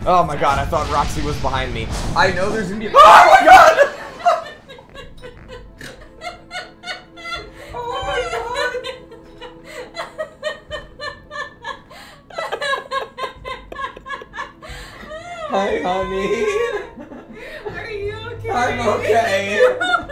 Oh my god, I thought Roxy was behind me. I know there's gonna be- Oh my god! Oh my god! Hi, honey. Are you okay? I'm okay.